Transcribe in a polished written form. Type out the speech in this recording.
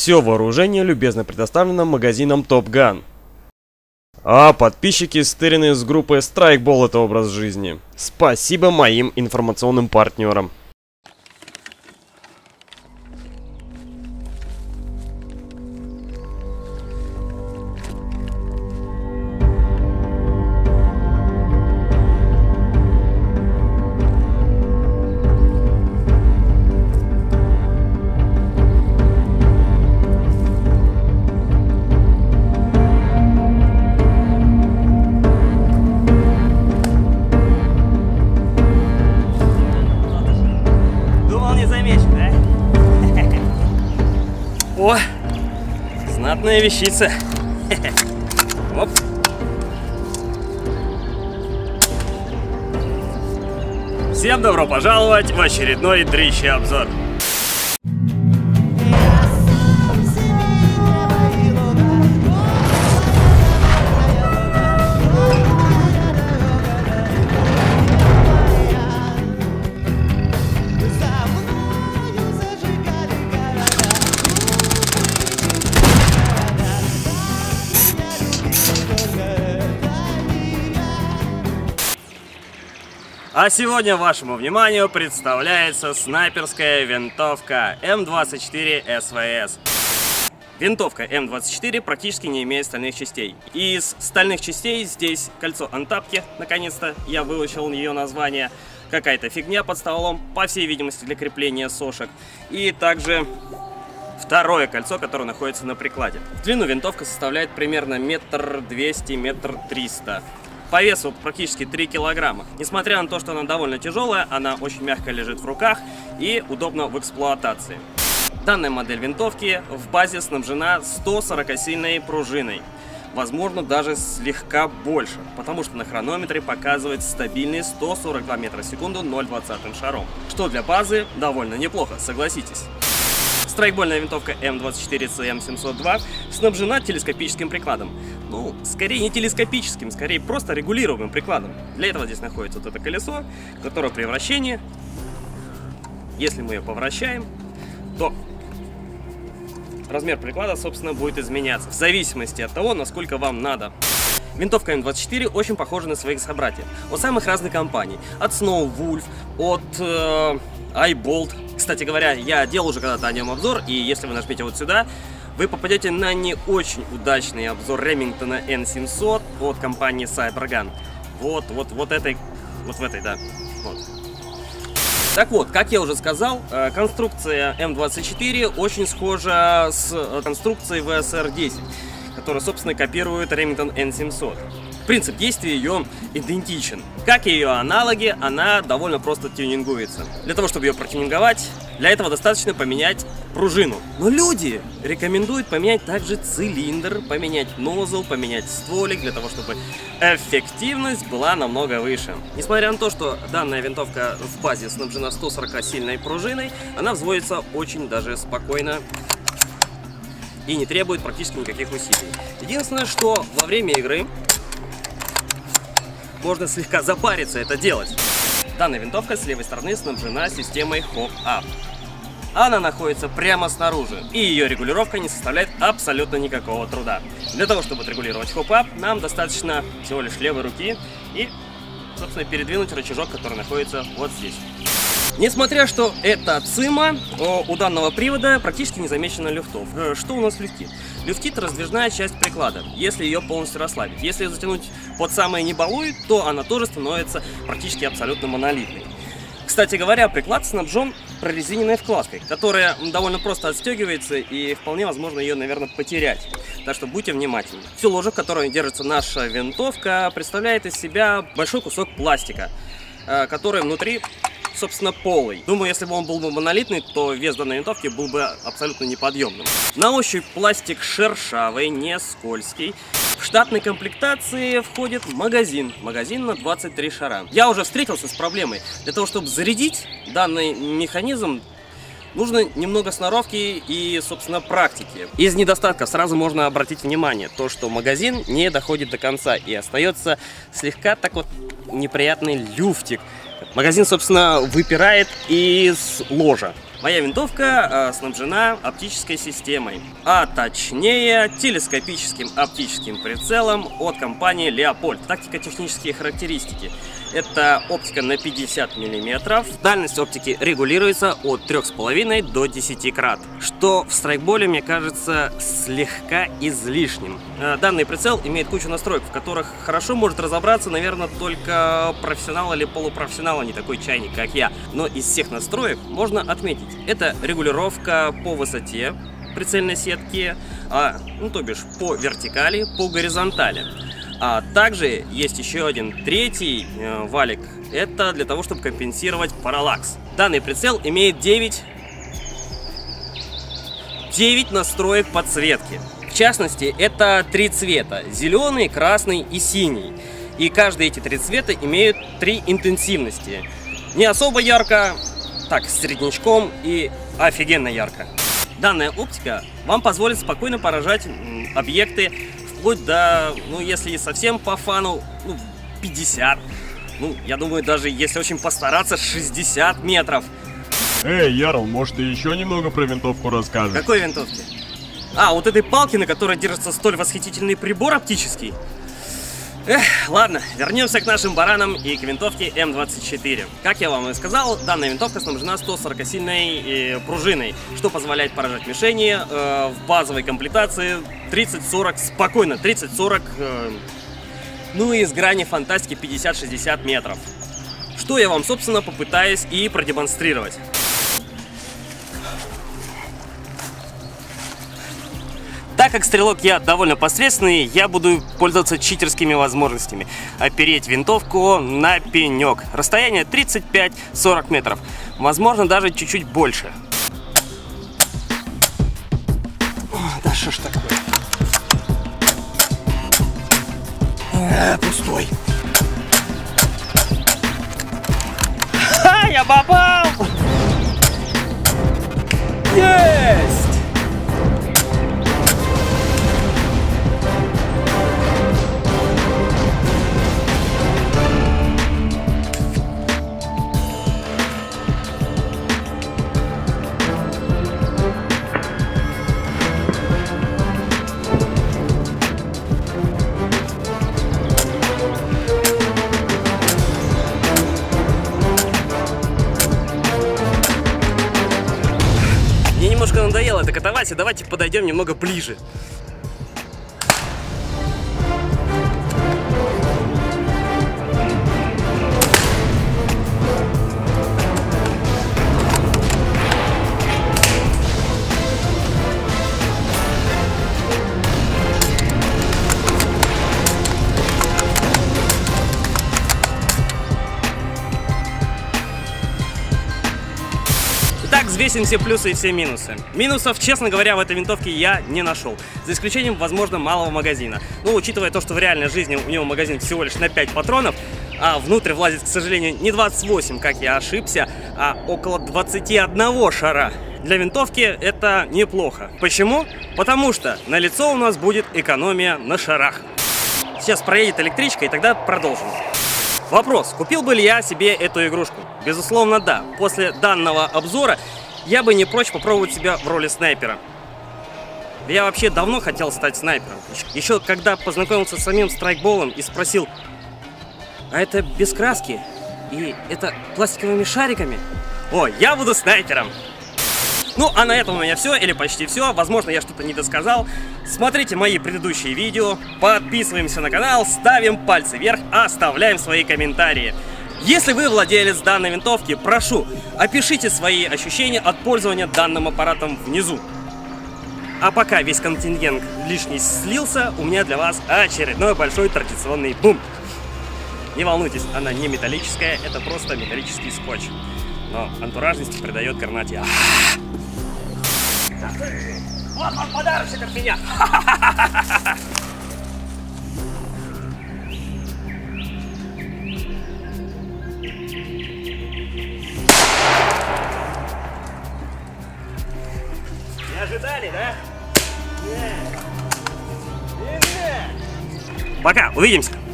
Все вооружение любезно предоставлено магазином Top Gun. А подписчики стырены с группы Strikeball — это образ жизни. Спасибо моим информационным партнерам. О, знатная вещица. Оп. Всем добро пожаловать в очередной дрищий обзор. А сегодня вашему вниманию представляется снайперская винтовка М24 СВС. Винтовка М24 практически не имеет стальных частей. Из стальных частей здесь кольцо антапки, наконец-то я выучил ее название. Какая-то фигня под стволом, по всей видимости для крепления сошек. И также второе кольцо, которое находится на прикладе. В длину винтовка составляет примерно 1,2 м, 1,3 м. По весу практически 3 килограмма. Несмотря на то, что она довольно тяжелая, она очень мягко лежит в руках и удобна в эксплуатации. Данная модель винтовки в базе снабжена 140-сильной пружиной. Возможно, даже слегка больше, потому что на хронометре показывает стабильные 142 метра в секунду 0,20 шаром. Что для базы довольно неплохо, согласитесь. Страйкбольная винтовка М24 ЦМ702 снабжена телескопическим прикладом. Ну, скорее не телескопическим, скорее просто регулируемым прикладом. Для этого здесь находится вот это колесо, которое при вращении, если мы ее повращаем, то размер приклада, собственно, будет изменяться в зависимости от того, насколько вам надо. Винтовка М24 очень похожа на своих собратьев от самых разных компаний. От Snow Wolf, от iBolt. Кстати говоря, я делал уже когда-то о нем обзор, и если вы нажмете вот сюда, вы попадете на не очень удачный обзор Ремингтона N700 от компании Cybergun. Вот в этой, да. Вот. Так вот, как я уже сказал, конструкция М24 очень схожа с конструкцией VSR-10, которая, собственно, копирует Remington N700. Принцип действия ее идентичен. Как и ее аналоги, она довольно просто тюнингуется. Для того, чтобы ее протюнинговать, для этого достаточно поменять пружину. Но люди рекомендуют поменять также цилиндр, поменять нозл, поменять стволик, для того, чтобы эффективность была намного выше. Несмотря на то, что данная винтовка в базе снабжена 140-сильной пружиной, она взводится очень даже спокойно и не требует практически никаких усилий. Единственное, что во время игры можно слегка запариться это делать. Данная винтовка с левой стороны снабжена системой Hop-Up. Она находится прямо снаружи, и ее регулировка не составляет абсолютно никакого труда. Для того, чтобы отрегулировать Hop-Up, нам достаточно всего лишь левой руки и, собственно, передвинуть рычажок, который находится вот здесь. Несмотря что это ЦИМа, у данного привода практически не замечено люфтов. Что у нас люфтит? Люфтит раздвижная часть приклада, если ее полностью расслабить. Если ее затянуть под самое не балует, то она тоже становится практически абсолютно монолитной. Кстати говоря, приклад снабжен прорезиненной вкладкой, которая довольно просто отстегивается, и вполне возможно ее, наверное, потерять. Так что будьте внимательны. Всю ложу, в которой держится наша винтовка, представляет из себя большой кусок пластика, который внутри, собственно, полый. Думаю, если бы он был бы монолитный, то вес данной винтовки был бы абсолютно неподъемным. На ощупь пластик шершавый, не скользкий. В штатной комплектации входит магазин на 23 шара. Я уже встретился с проблемой. Для того, чтобы зарядить данный механизм, нужно немного сноровки и, собственно, практики. Из недостатков сразу можно обратить внимание, то, что магазин не доходит до конца и остается слегка так вот неприятный люфтик. Магазин, собственно, выпирает из ложа. Моя винтовка снабжена оптической системой, а точнее телескопическим оптическим прицелом от компании Leopold. Тактико-технические характеристики. Это оптика на 50 мм. Дальность оптики регулируется от 3,5 до 10 крат, что в страйкболе, мне кажется, слегка излишним. Данный прицел имеет кучу настроек, в которых хорошо может разобраться, наверное, только профессионал или полупрофессионал, а не такой чайник, как я. Но из всех настроек можно отметить: это регулировка по высоте прицельной сетки, то бишь по вертикали, по горизонтали. А также есть еще один третий валик. Это для того, чтобы компенсировать параллакс. Данный прицел имеет 9 настроек подсветки. В частности, это 3 цвета: зеленый, красный и синий. И каждые эти 3 цвета имеют 3 интенсивности. Не особо ярко, так, с среднячком, и офигенно ярко. Данная оптика вам позволит спокойно поражать объекты вплоть до, если совсем по фану, 50. Я думаю, даже если очень постараться, 60 метров. Эй, Ярл, может, ты еще немного про винтовку расскажешь? Какой винтовки? Вот этой палки, на которой держится столь восхитительный прибор оптический. Ладно, вернемся к нашим баранам и к винтовке М24. Как я вам и сказал, данная винтовка снабжена 140-сильной пружиной, что позволяет поражать мишени в базовой комплектации 30-40, спокойно, 30-40, и с грани фантастики 50-60 метров. Что я вам, собственно, попытаюсь и продемонстрировать. Так как стрелок я довольно посредственный, я буду пользоваться читерскими возможностями. Опереть винтовку на пенек. Расстояние 35-40 метров. Возможно, даже чуть-чуть больше. Да что ж такое? Пустой. Я попал! Есть! Немножко надоело это катавать, и давайте подойдем немного ближе. Итак, взвесим все плюсы и все минусы. Минусов, честно говоря, в этой винтовке я не нашел. За исключением, возможно, малого магазина. Учитывая то, что в реальной жизни у него магазин всего лишь на 5 патронов, а внутрь влазит, к сожалению, не 28, как я ошибся, а около 21 шара. Для винтовки это неплохо. Почему? Потому что на лицо у нас будет экономия на шарах. Сейчас проедет электричка, и тогда продолжим. Вопрос: купил бы ли я себе эту игрушку? Безусловно, да. После данного обзора я бы не прочь попробовать себя в роли снайпера. Я вообще давно хотел стать снайпером. Еще когда познакомился с самим страйкболом и спросил: а это без краски? И это пластиковыми шариками? Я буду снайпером! А на этом у меня все, или почти все. Возможно, я что-то не досказал. Смотрите мои предыдущие видео, подписываемся на канал, ставим пальцы вверх, оставляем свои комментарии. Если вы владелец данной винтовки, прошу, опишите свои ощущения от пользования данным аппаратом внизу. А пока весь контингент лишний слился, у меня для вас очередной большой традиционный бум. Не волнуйтесь, она не металлическая, это просто металлический скотч. Но антуражности придает гранате. Вот вам подарочек от меня! Не ожидали, да? Нет. Пока, увидимся!